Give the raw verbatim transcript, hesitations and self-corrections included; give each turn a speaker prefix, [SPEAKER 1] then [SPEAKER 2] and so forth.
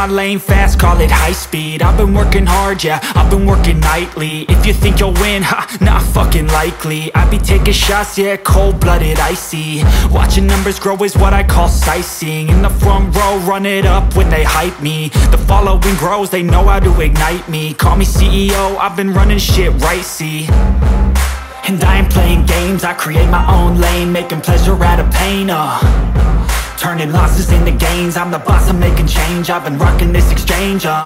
[SPEAKER 1] my lane fast, call it high speed. I've been working hard, yeah, I've been working nightly. If you think you'll win, ha, not fucking likely. I be taking shots, yeah, cold-blooded, icy. Watching numbers grow is what I call sightseeing. In the front row, run it up when they hype me. The following grows, they know how to ignite me. Call me C E O, I've been running shit right, see. And I ain't playing games, I create my own lane, making pleasure out of pain, uh turning losses into gains. I'm the boss, I'm making change, I've been rocking this exchange, uh